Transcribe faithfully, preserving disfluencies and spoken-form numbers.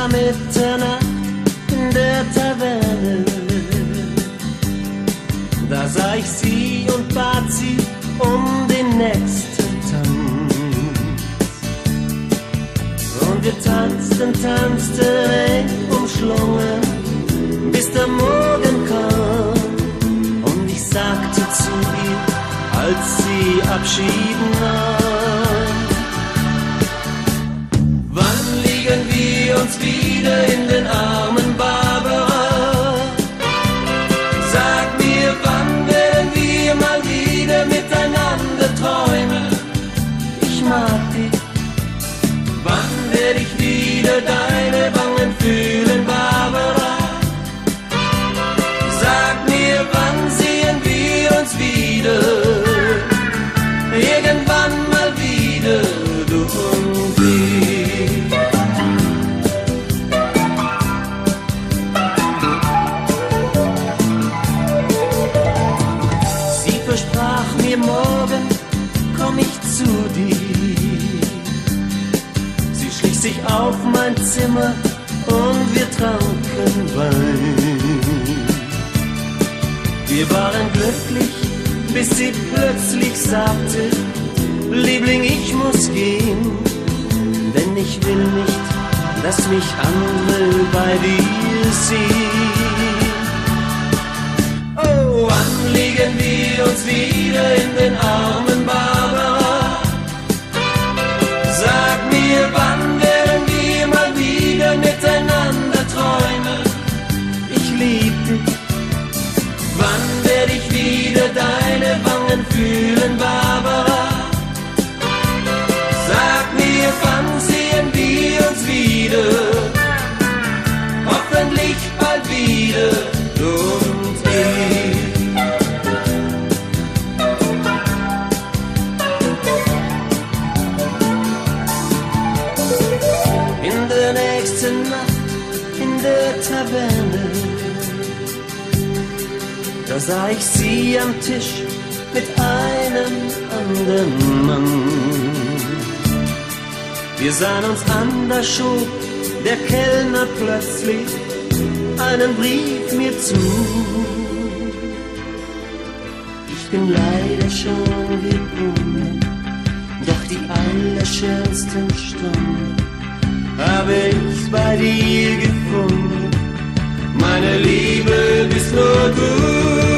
war Mitternacht in der Taverne. Da sah ich sie und bat sie um den nächsten Tanz. Und wir tanzten, tanzten eng umschlungen, bis der Morgen kam. Und ich sagte zu ihr, als sie Abschied nahm: Wann liegen wir uns wieder in den Armen, Barbara? Sag mir, wann werden wir mal wieder miteinander träumen? Ich mag dich. Wann werde ich wieder deine Wangen fühlen, Barbara? Sag mir, wann sehen wir uns wieder? Irgendwann mal wieder, du und ich. Sie versprach mir, morgen komm ich zu dir. Sie schlich sich auf mein Zimmer und wir tranken Wein. Wir waren glücklich, bis sie plötzlich sagte: Liebling, ich muss gehen, denn ich will nicht, dass mich andere bei dir sehen. Oh, wann liegen wir uns wieder in den Armen, Barbara? Sag mir, wann werden wir mal wieder miteinander träumen? Ich lieb dich. Wann werde ich wieder deine Wangen fühlen, Barbara? Sag mir, wann sehen wir uns wieder? Hoffentlich bald wieder, du und ich. In der nächsten Nacht in der Taverne, da sah ich sie am Tisch mit einem anderen Mann. Wir sahen uns an, da schob der Kellner plötzlich einen Brief mir zu. Ich bin leider schon gebunden, doch die allerschönsten Stunden habe ich bei dir gefunden. Meine Liebe, bist nur du.